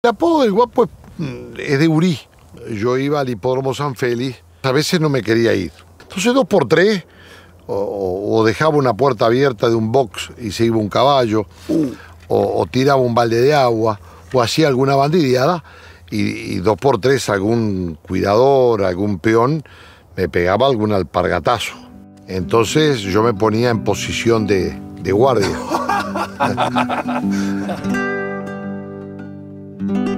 El apodo del Guapo es de Urí. Yo iba al hipódromo San Félix, a veces no me quería ir. Entonces 2x3, o dejaba una puerta abierta de un box y se iba un caballo, o tiraba un balde de agua, o hacía alguna bandideada, y 2x3 algún cuidador, algún peón, me pegaba algún alpargatazo. Entonces yo me ponía en posición de guardia.